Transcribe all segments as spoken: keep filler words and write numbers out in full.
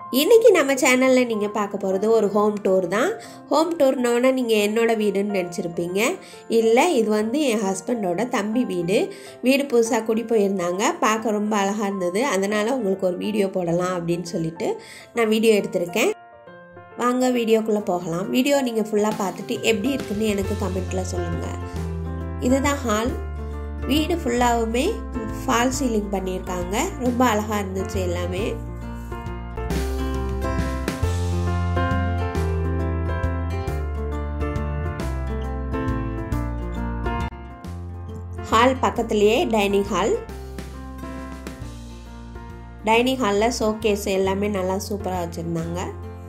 இன்றைக்கி நம்ம சேனலில் நீங்கள் பார்க்க போகிறது ஒரு ஹோம் டூர் தான். ஹோம் டூர்னோடனே நீங்கள் என்னோட வீடுன்னு நினச்சிருப்பீங்க. இல்லை, இது வந்து என் ஹஸ்பண்டோட தம்பி வீடு. வீடு புதுசாக குடி போயிருந்தாங்க. பார்க்க ரொம்ப அழகாக இருந்தது. அதனால் உங்களுக்கு ஒரு வீடியோ போடலாம் அப்படின்னு சொல்லிட்டு நான் வீடியோ எடுத்திருக்கேன். வாங்க வீடியோக்குள்ளே போகலாம். வீடியோ நீங்கள் ஃபுல்லாக பார்த்துட்டு எப்படி இருக்குன்னு எனக்கு கமெண்ட்டில் சொல்லுங்கள். இதுதான் ஹால். வீடு ஃபுல்லாகவுமே ஃபால் சீலிங் பண்ணியிருக்காங்க. ரொம்ப அழகாக இருந்துச்சு எல்லாமே. ஹால் பக்கத்துலேயே டைனிங் ஹால். டைனிங் ஹாலில் ஷோகேஸ் எல்லாமே நல்லா சூப்பராக வச்சுருந்தாங்க.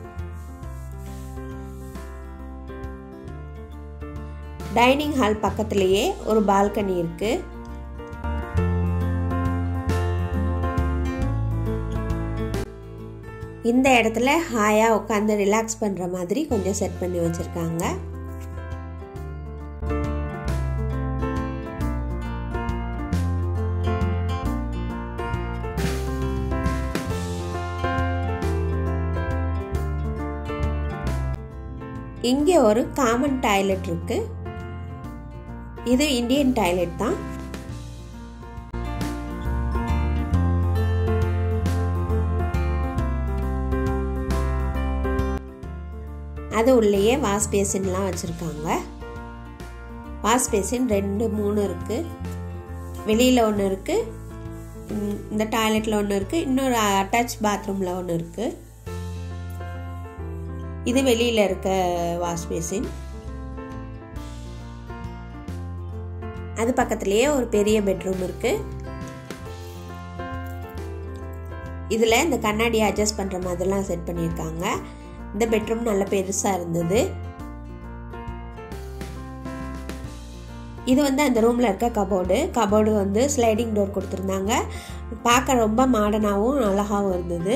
டைனிங் ஹால் பக்கத்துலேயே ஒரு பால்கனி இருக்கு. இந்த இடத்துல ஹாயாக உட்காந்து ரிலாக்ஸ் பண்ணுற மாதிரி கொஞ்சம் செட் பண்ணி வச்சுருக்காங்க. இங்கே ஒரு காமன் டாய்லெட் இருக்கு. இது இந்தியன் டாய்லெட் தான். அது உள்ளேயே வாஷ் பேசின்லாம் வச்சுருக்காங்க. வாஷ் பேசின் ரெண்டு மூணு இருக்குது. வெளியில் ஒன்று இருக்குது, இந்த டாய்லெட்டில் ஒன்று இருக்குது, இன்னொரு அட்டாச் பாத்ரூமில் ஒன்று இருக்குது. இது வெளியில் இருக்க வாஷ் பேசின். அது பக்கத்துலேயே ஒரு பெரிய பெட்ரூம் இருக்குது. இதில் இந்த கண்ணாடி அட்ஜஸ்ட் பண்ணுற மாதிரிலாம் செட் பண்ணியிருக்காங்க. இந்த பெட்ரூம் நல்ல பெருசாக இருந்தது. இது வந்து அந்த ரூமில் இருக்க கபோர்டு. கபோர்டு வந்து ஸ்லைடிங் டோர் கொடுத்துருந்தாங்க. பார்க்க ரொம்ப மாடர்னாகவும் அழகாகவும் இருந்தது.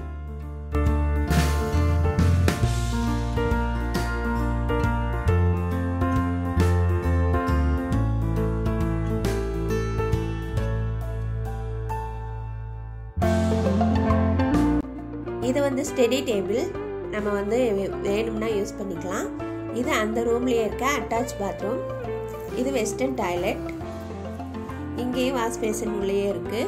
இது வந்து ஸ்டடி டேபிள். நம்ம வந்து வேணும்னா யூஸ் பண்ணிக்கலாம். இது அந்த ரூம்லேயே இருக்க அட்டாச் பாத்ரூம். இது வெஸ்டர்ன் டாய்லெட். இங்கேயும் வாஷ் பேசின் உள்ளேயே இருக்கு.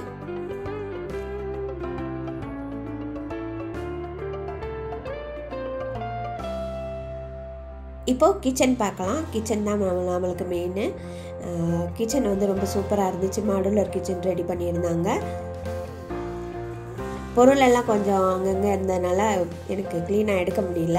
இப்போ கிச்சன் பார்க்கலாம். கிச்சன் தான் நம்மளுக்கு மெயின். கிச்சன் வந்து ரொம்ப சூப்பராக இருந்துச்சு. மாடுலர் கிச்சன் ரெடி பண்ணியிருந்தாங்க. பொருள் எல்லாம் கொஞ்சம் அங்கங்கே இருந்ததுனால எனக்கு க்ளீனாக எடுக்க முடியல.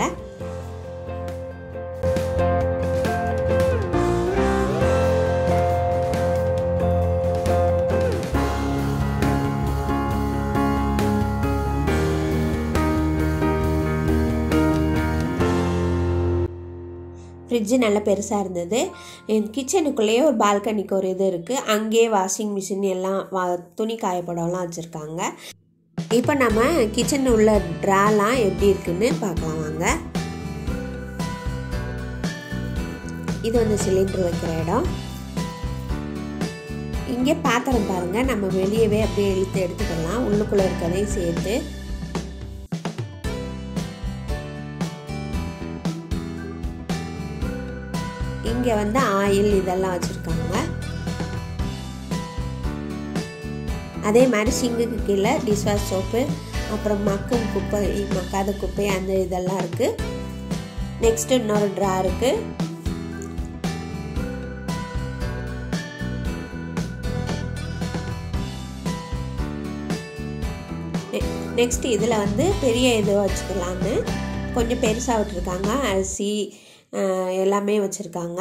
ஃப்ரிட்ஜு நல்ல பெருசாக இருந்தது. கிச்சனுக்குள்ளேயே ஒரு பால்கனிக்கு ஒரு இது இருக்குது. அங்கேயே வாஷிங் மிஷின் எல்லாம் வா துணி காயப்படம்லாம் வச்சுருக்காங்க. இப்போ நம்ம கிச்சன் உள்ள ட்ராலாம் எப்படி இருக்குன்னு பார்க்கலாம் வாங்க. இது வந்து சிலிண்டர் வைக்கிற இடம். இங்கே பாத்திரம் பாருங்க. நம்ம வெளியவே அப்படியே இழுத்து எடுத்துக்கலாம். உள்ளுக்குள்ள இருக்கதையும் சேர்த்து. இங்க வந்து ஆயில் இதெல்லாம் வச்சிருக்காங்க. அதே மாதிரி சிங்குக்கு கீழே டிஷ்வாஷ் சோப்பு, அப்புறம் மக்கும் குப்பை, மக்காத குப்பை, அந்த இதெல்லாம் இருக்கு. நெக்ஸ்ட் இன்னொரு ட்ரா இருக்கு. நெக்ஸ்ட் இதில் வந்து பெரிய இது வச்சுக்கலான்னு கொஞ்சம் பெருசாக விட்டுருக்காங்க. அரிசி எல்லாமே வச்சுருக்காங்க.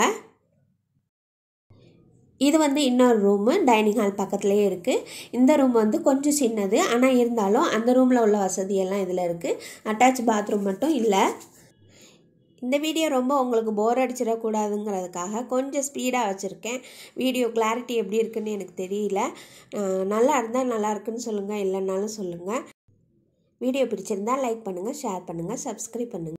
இது வந்து இன்னொரு ரூமு. டைனிங் ஹால் பக்கத்துலேயே இருக்குது. இந்த ரூம் வந்து கொஞ்சம் சின்னது, ஆனால் இருந்தாலும் அந்த ரூமில் உள்ள வசதியெல்லாம் இதில் இருக்குது. அட்டாச் பாத்ரூம் மட்டும் இல்லை. இந்த வீடியோ ரொம்ப உங்களுக்கு போர் அடிச்சிடக்கூடாதுங்கிறதுக்காக கொஞ்சம் ஸ்பீடாக வச்சுருக்கேன். வீடியோ கிளாரிட்டி எப்படி இருக்குன்னு எனக்கு தெரியல. நல்லா இருந்தால் நல்லா இருக்குன்னு சொல்லுங்கள், இல்லைன்னாலும் சொல்லுங்கள். வீடியோ பிடிச்சிருந்தால் லைக் பண்ணுங்கள், ஷேர் பண்ணுங்கள், சப்ஸ்கிரைப் பண்ணுங்கள்.